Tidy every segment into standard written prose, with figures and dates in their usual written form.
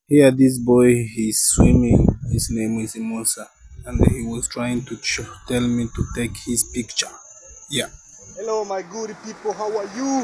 Here this boy is swimming. His name is mwanza, and he was trying to tell me to take his picture. Yeah. Hello my good people, how are you?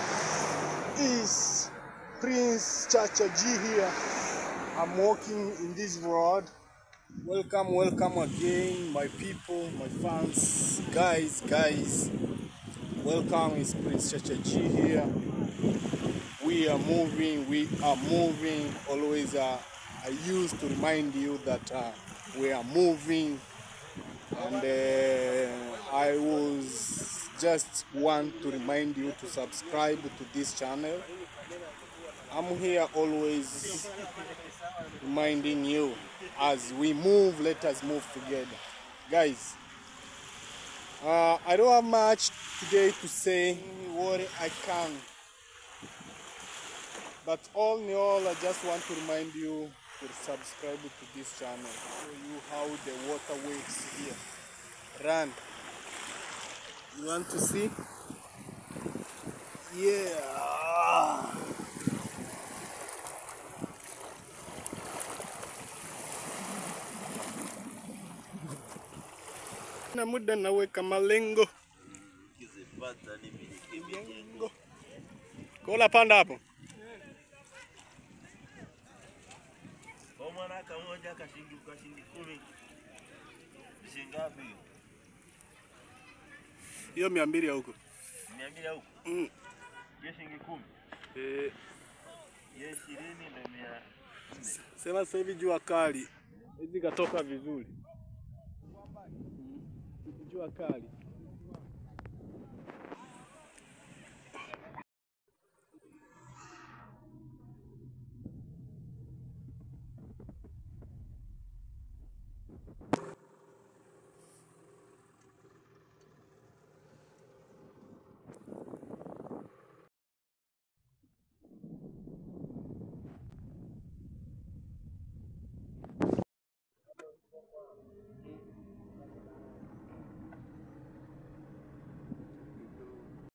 Is Prince Chacha G here. I'm walking in this road. Welcome again my people, my fans, guys. Welcome, is Prince Chacha G here. We are moving. Always I used to remind you that we are moving, and I was just want to remind you to subscribe to this channel. I'm here always reminding you, as we move, let us move together. Guys, I don't have much today to say what I can, but all in all, I just want to remind you to subscribe to this channel, show you how the waterways here run. You want to see? Yeah. Na muda naweka malengo. Kola panda hapo. Mwana kamoja kashingi 10. Shingapi? Hiyo 200 ya huko. 200 ya huko? Hiyo shilingi 10. Hiyo 20 na 100. Sema sasa hivi jua kali. Hizi katoka vizuri. Jua kali.